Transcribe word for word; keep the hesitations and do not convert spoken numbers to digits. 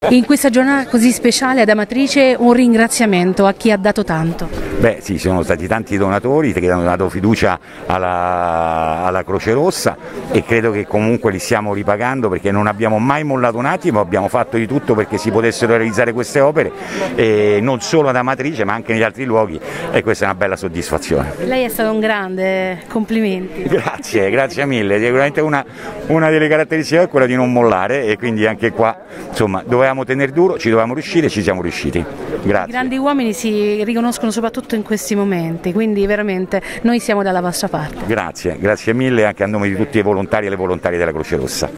In questa giornata così speciale ad Amatrice un ringraziamento a chi ha dato tanto. Beh sì, sono stati tanti donatori che hanno dato fiducia alla, alla Croce Rossa e credo che comunque li stiamo ripagando, perché non abbiamo mai mollato un attimo, abbiamo fatto di tutto perché si potessero realizzare queste opere, e non solo ad Amatrice ma anche negli altri luoghi, e questa è una bella soddisfazione. Lei è stato un grande, complimenti. Grazie, grazie mille, sicuramente una, una delle caratteristiche è quella di non mollare, e quindi anche qua insomma dovevamo tenere duro, ci dovevamo riuscire e ci siamo riusciti. Grazie. I grandi uomini si riconoscono soprattutto in questi momenti, quindi veramente noi siamo dalla vostra parte. Grazie, grazie mille anche a nome di tutti i volontari e le volontarie della Croce Rossa.